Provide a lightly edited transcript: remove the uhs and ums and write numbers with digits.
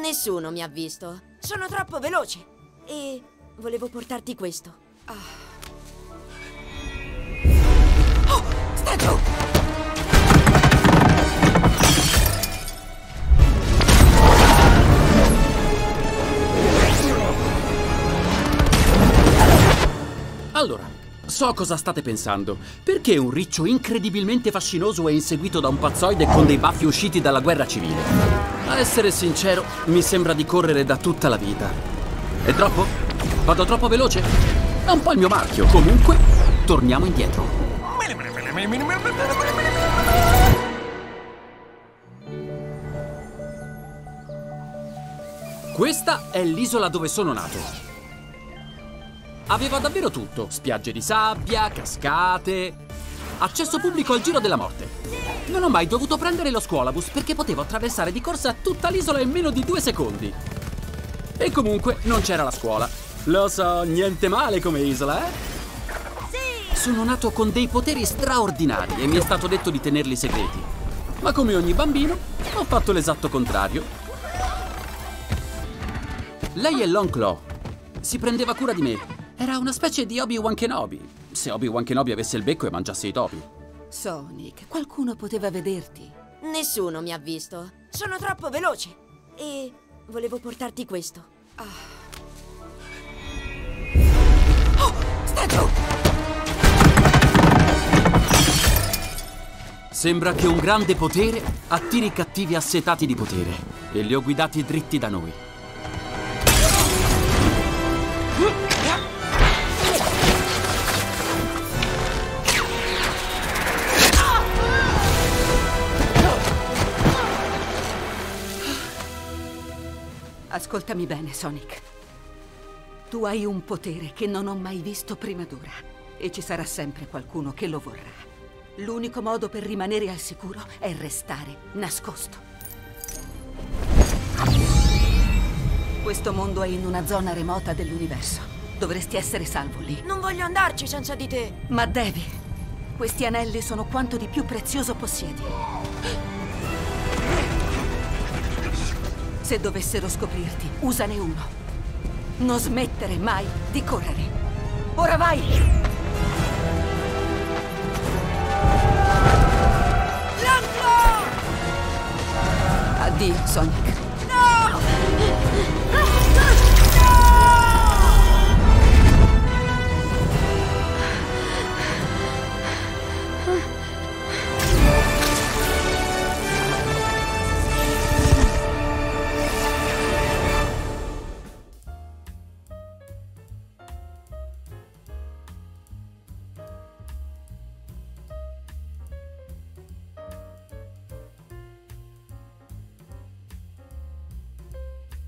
Nessuno mi ha visto. Sono troppo veloce. E volevo portarti questo. Oh, sta giù! Allora, so cosa state pensando. Perché un riccio incredibilmente fascinoso è inseguito da un pazzoide con dei baffi usciti dalla guerra civile? A essere sincero, mi sembra di correre da tutta la vita. È troppo? Vado troppo veloce? È un po' il mio marchio. Comunque, torniamo indietro. Questa è l'isola dove sono nato. Aveva davvero tutto: spiagge di sabbia, cascate, accesso pubblico al Giro della Morte. Non ho mai dovuto prendere lo scuolabus perché potevo attraversare di corsa tutta l'isola in meno di 2 secondi. E comunque non c'era la scuola. Lo so, niente male come isola, eh? Sì! Sono nato con dei poteri straordinari e mi è stato detto di tenerli segreti. Ma come ogni bambino, ho fatto l'esatto contrario. Lei è Long Claw. Si prendeva cura di me. Era una specie di Obi-Wan Kenobi. Se Obi-Wan Kenobi avesse il becco e mangiasse i topi. Sonic, qualcuno poteva vederti. Nessuno mi ha visto. Sono troppo veloce. E volevo portarti questo. Oh, sta giù! Sembra che un grande potere attiri i cattivi assetati di potere. E li ho guidati dritti da noi. Ascoltami bene, Sonic. Tu hai un potere che non ho mai visto prima d'ora. E ci sarà sempre qualcuno che lo vorrà. L'unico modo per rimanere al sicuro è restare nascosto. Questo mondo è in una zona remota dell'universo. Dovresti essere salvo lì. Non voglio andarci senza di te. Ma devi. Questi anelli sono quanto di più prezioso possiedi. Se dovessero scoprirti, usane uno. Non smettere mai di correre. Ora vai! Lancio! Addio, Sonic. No!